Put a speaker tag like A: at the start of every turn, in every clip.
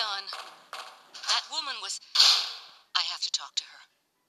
A: on. That woman was... I have to talk to her.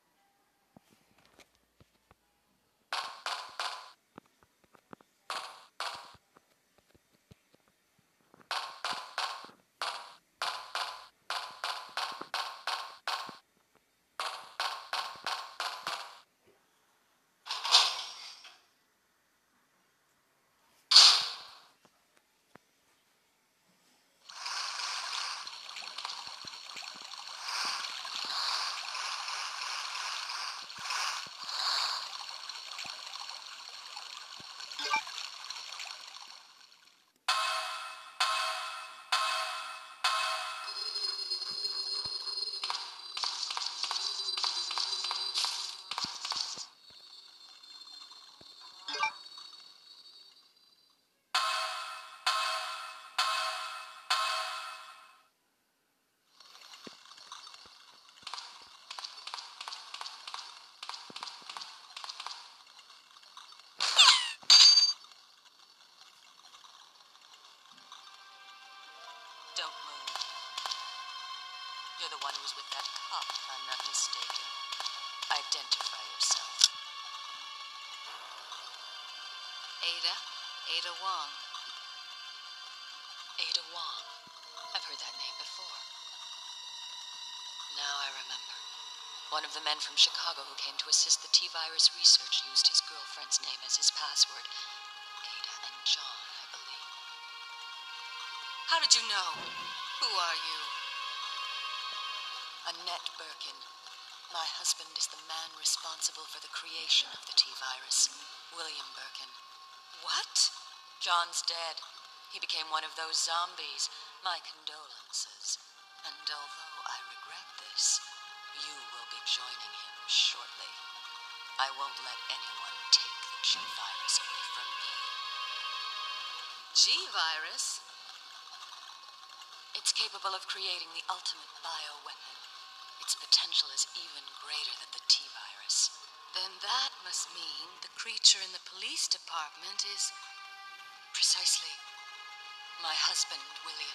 A: Don't move. You're the one who was with that cop, if I'm not mistaken. Identify yourself. Ada Wong. Ada Wong. I've heard that name before. Now I remember. One of the men from Chicago who came to assist the T-virus research used his girlfriend's name as his password. Ada and John, I believe. How did you know? Who are you? Anette Birkin. My husband is the man responsible for the creation of the T-virus, William Birkin. What? John's dead. He became one of those zombies. My condolences. And although I regret this, you will be joining him shortly. I won't let anyone take the G-virus away from me. G-virus? It's capable of creating the ultimate bioweapon. Its potential is even greater than the T-virus. Then that must mean the creature in the police department is precisely my husband, William.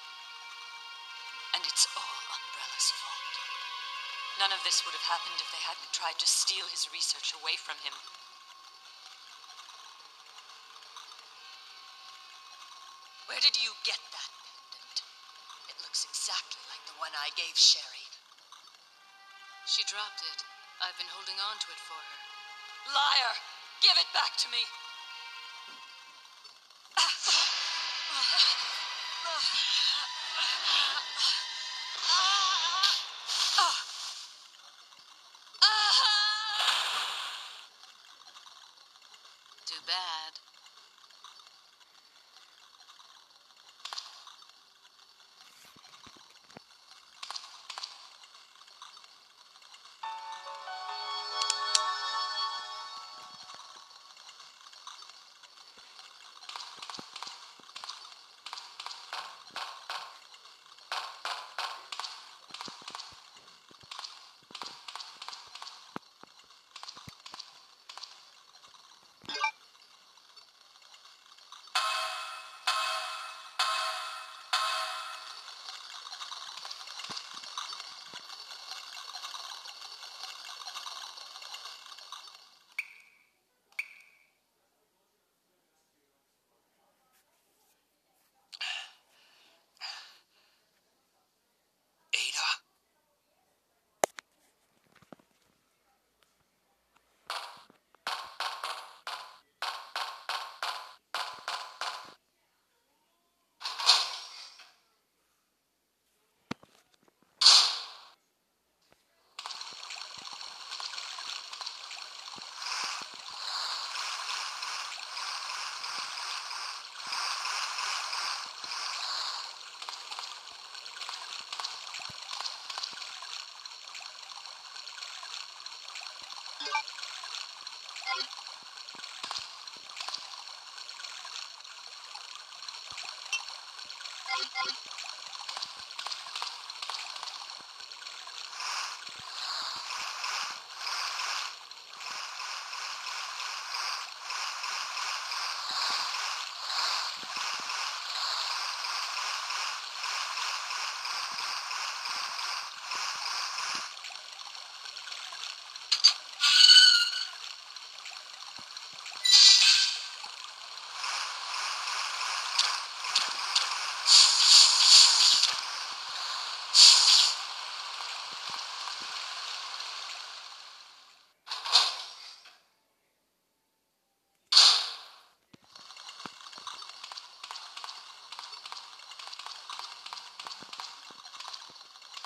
A: And it's all Umbrella's fault. None of this would have happened if they hadn't tried to steal his research away from him. Where did you get that pendant? It looks exactly like the one I gave Sherry. She dropped it. I've been holding on to it for her. Liar! Give it back to me! Too bad.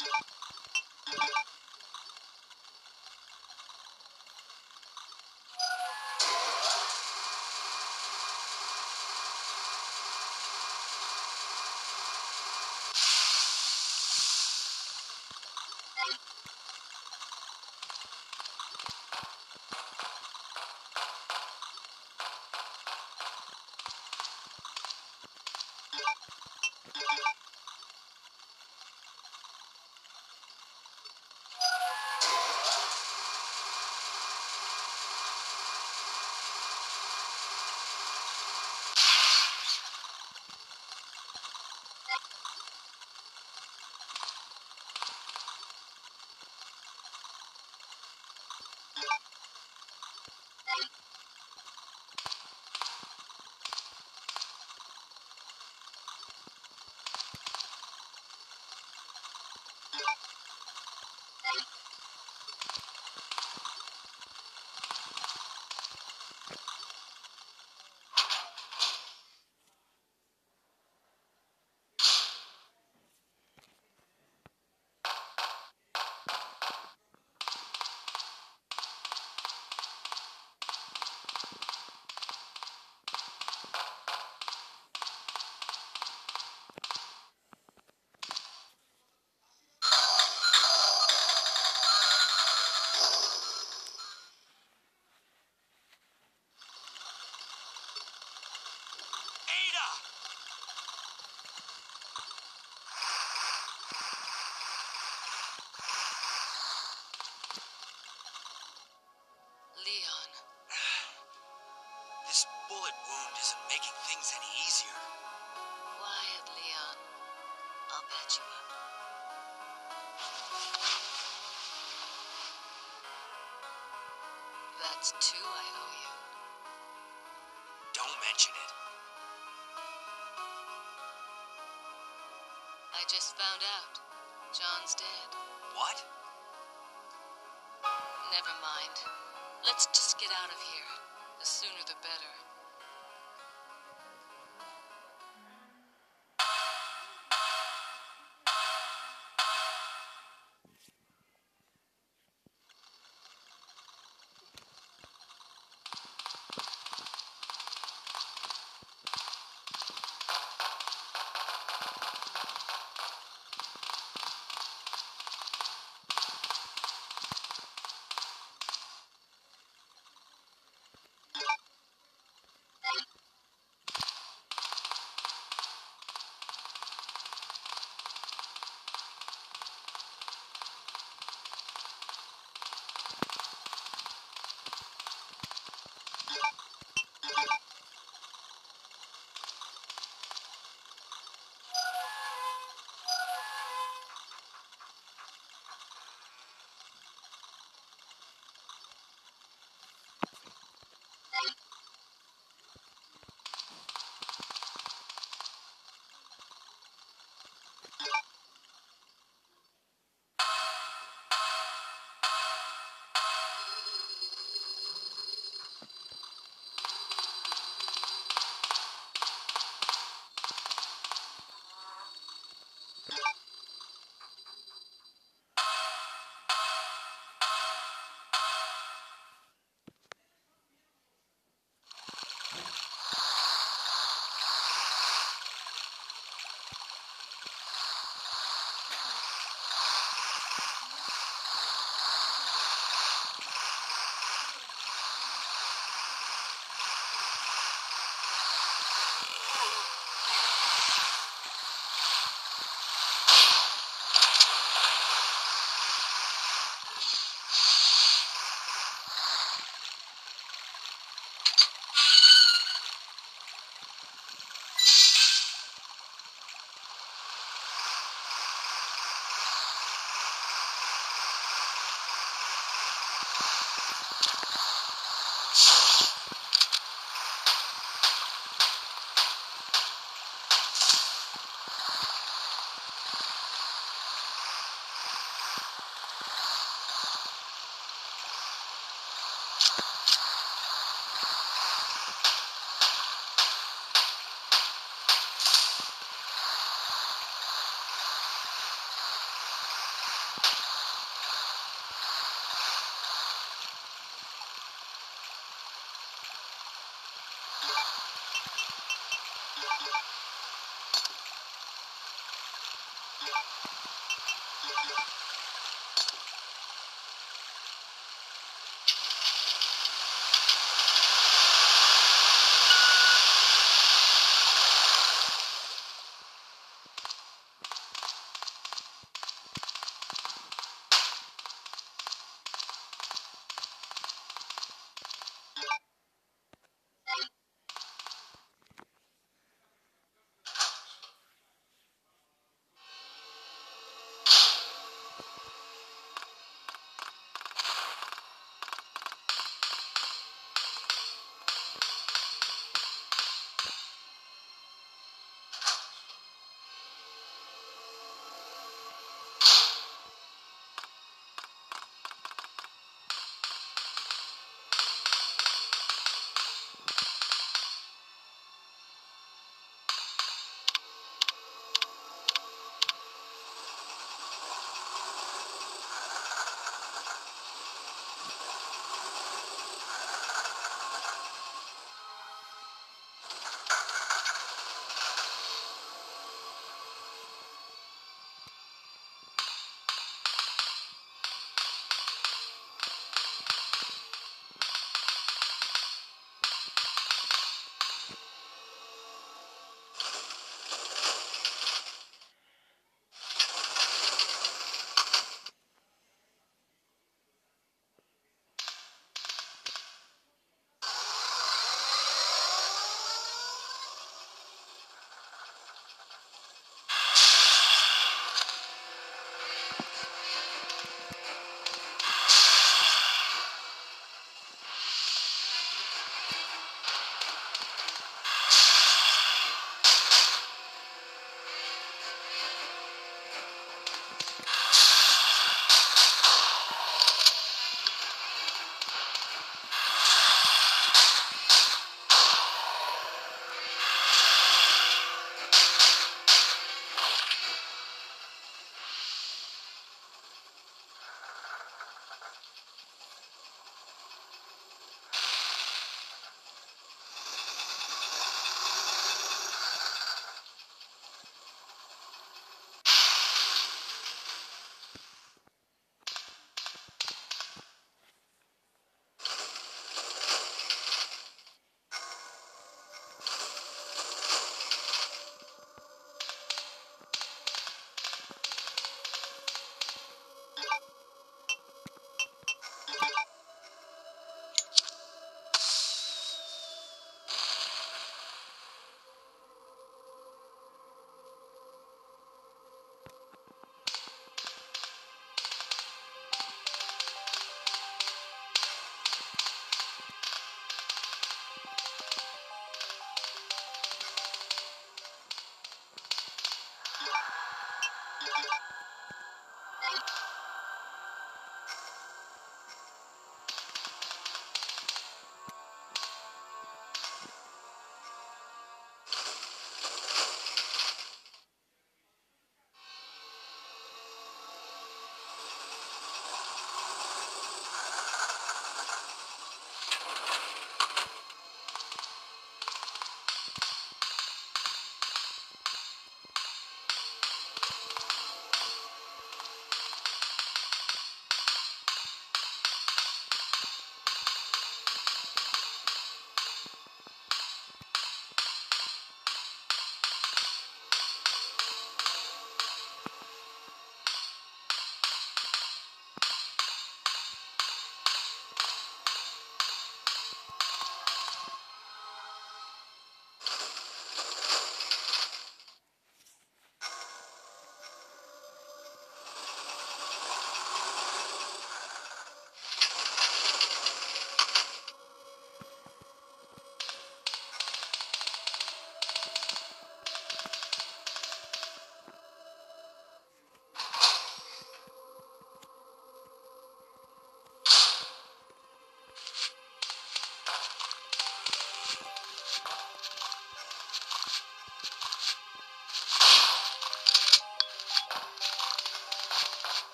A: Leon.
B: This bullet wound isn't making things any easier.
A: Quiet, Leon. I'll patch you up. That's 2 I owe you.
B: Don't mention it.
A: I just found out. John's dead.
B: What?
A: Never mind. Let's just get out of here. The sooner the better.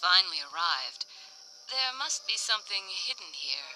A: finally arrived. There must be something hidden here.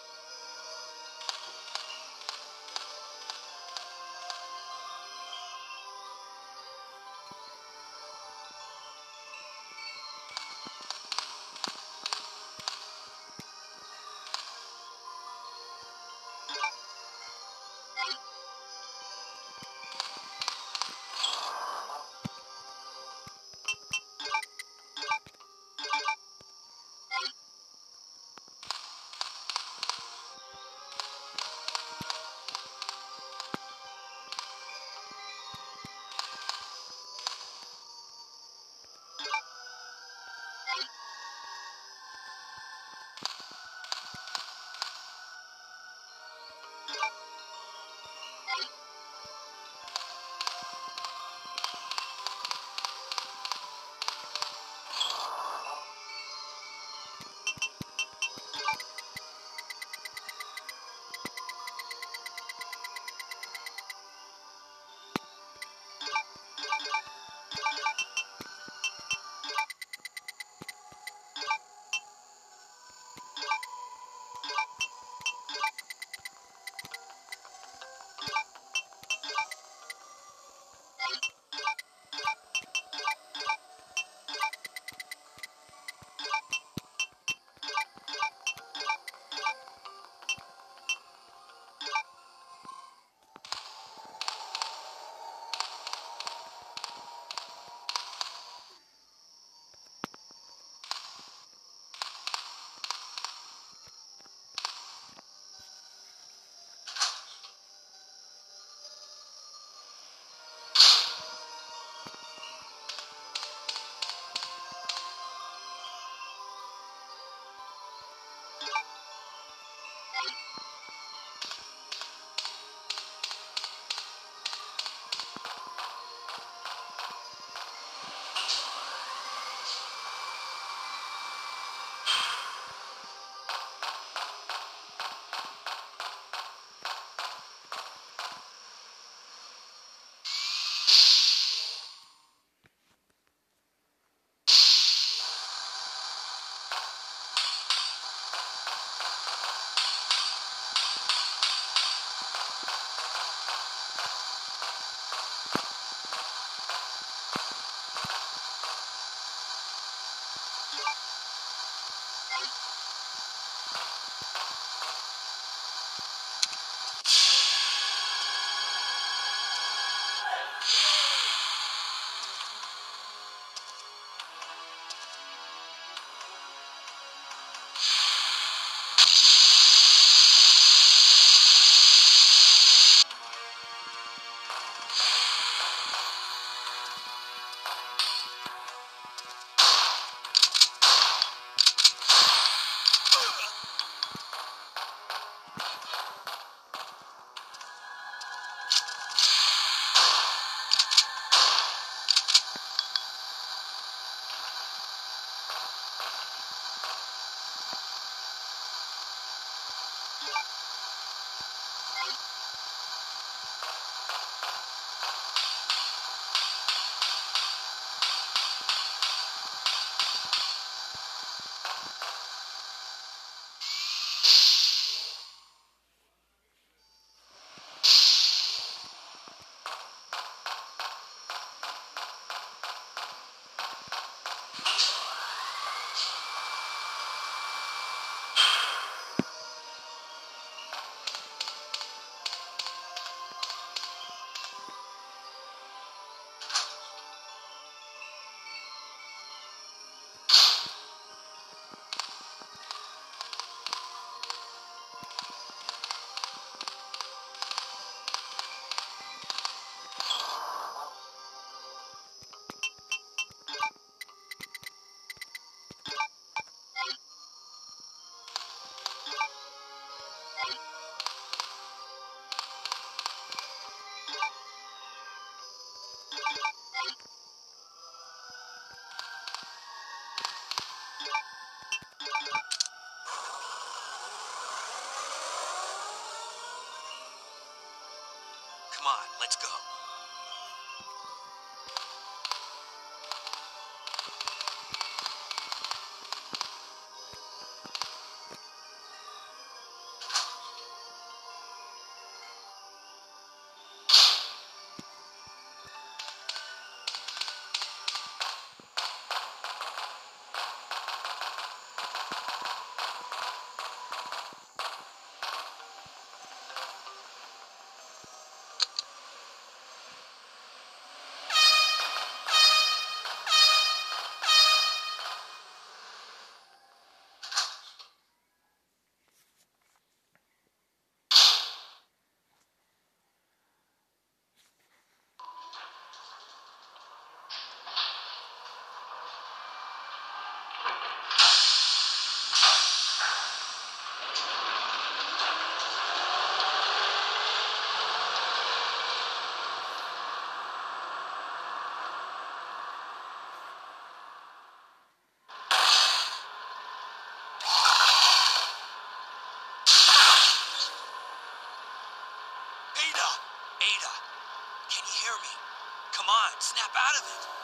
B: Come on, let's go. Ada, can you hear me? Come on, snap out of it.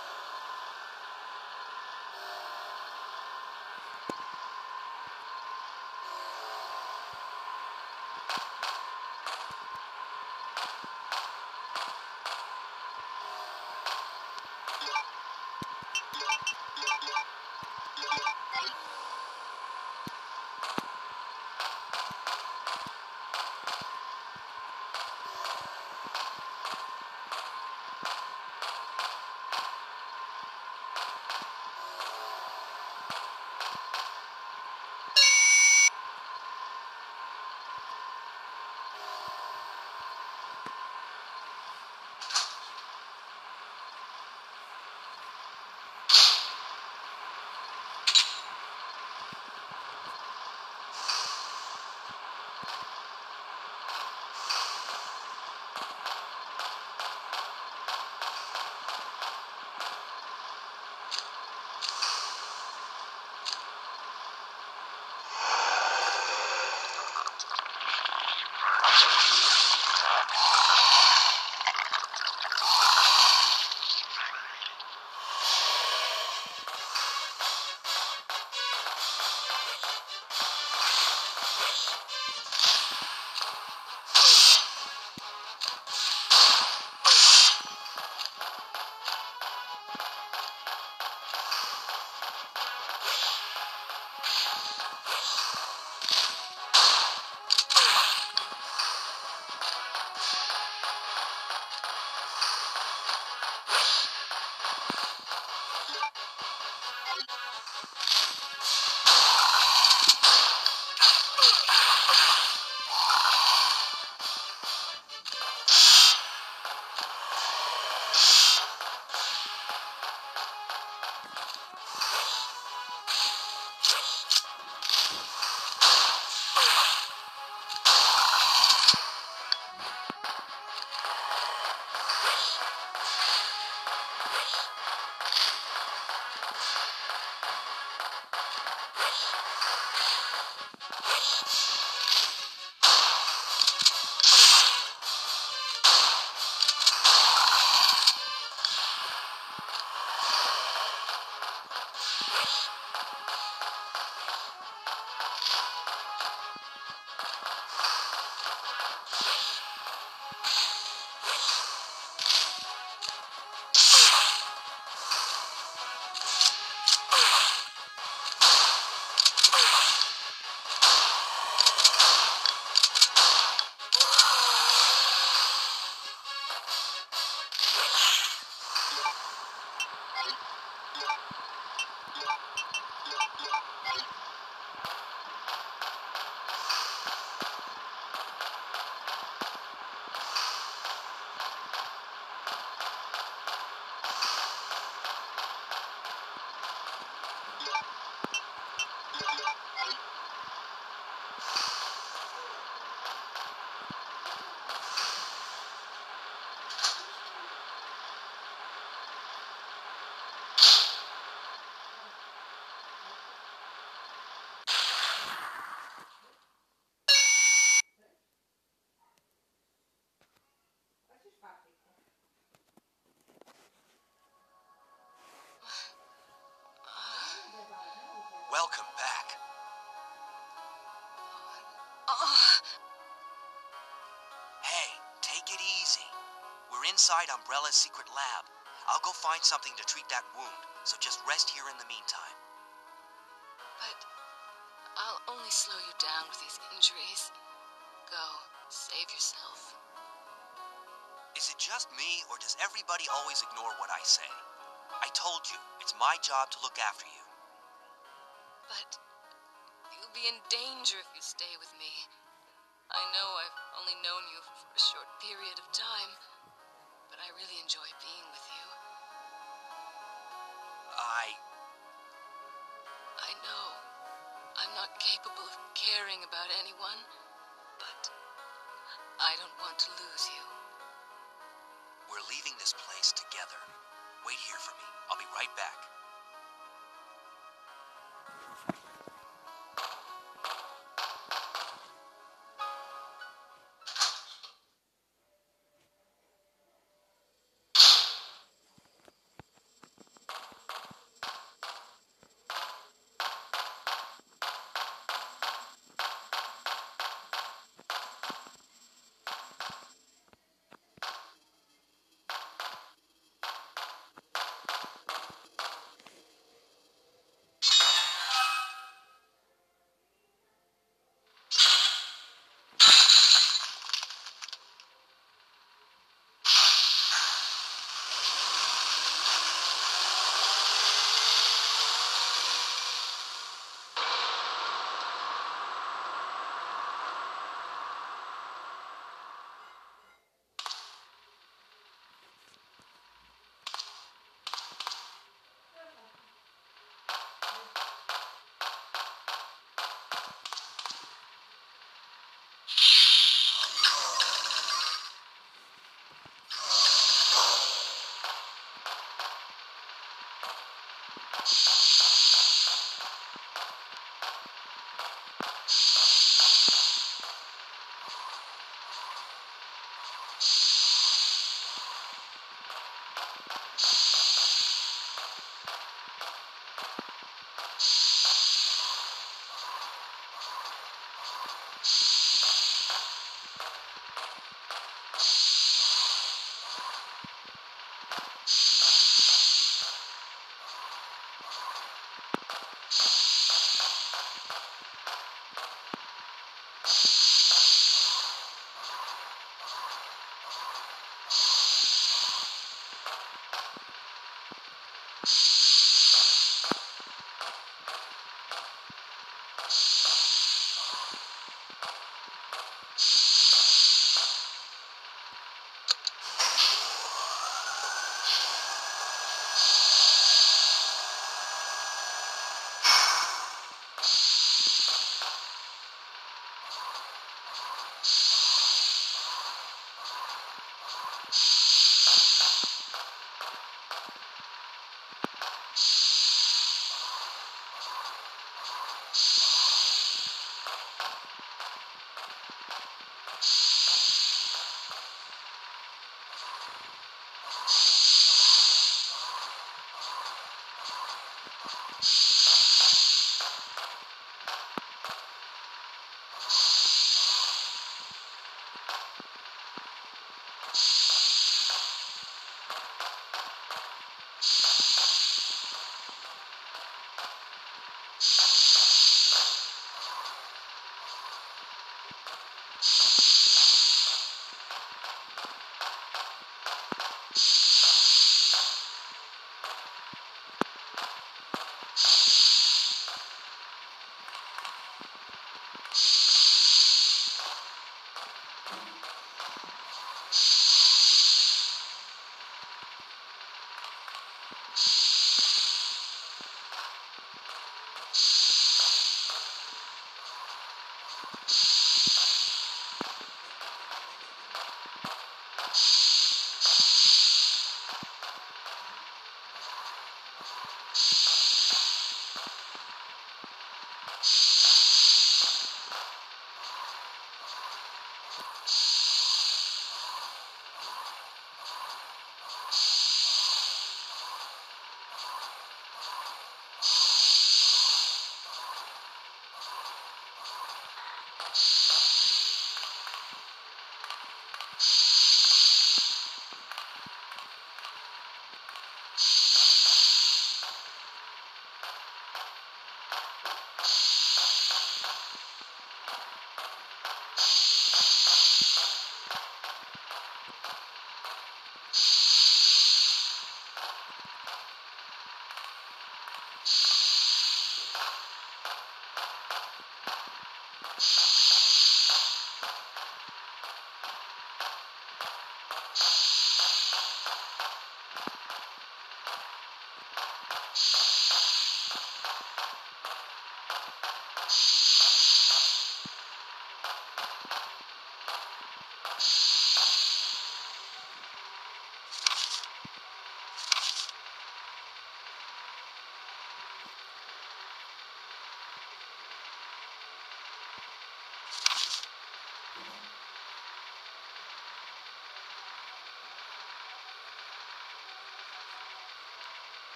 B: Welcome back. Hey, take it easy. We're inside Umbrella's secret lab. I'll go find something to treat that wound, so just rest here in the meantime.
A: But I'll only slow you down with these injuries. Go, save yourself.
B: Is it just me, or does everybody always ignore what I say? I told you, it's my job to look after you.
A: But you'll be in danger if you stay with me. I know I've only known you for a short period of time, but I really enjoy being with you. I know I'm not capable of caring about anyone, but I don't want to lose you.
B: We're leaving this place together. Wait here for me. I'll be right back.